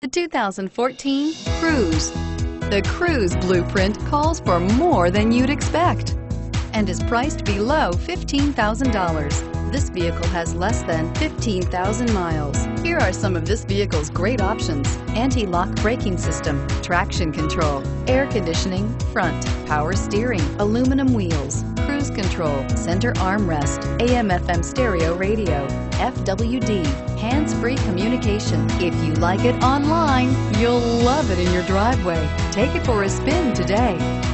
The 2014 Cruze. The Cruze blueprint calls for more than you'd expect and is priced below $15,000. This vehicle has less than 15,000 miles. Here are some of this vehicle's great options: anti-lock braking system, traction control, air conditioning, front, power steering, aluminum wheels, cruise control, center armrest, AM/FM stereo radio, FWD, hands-free communication. If you like it online, you'll love it in your driveway. Take it for a spin today.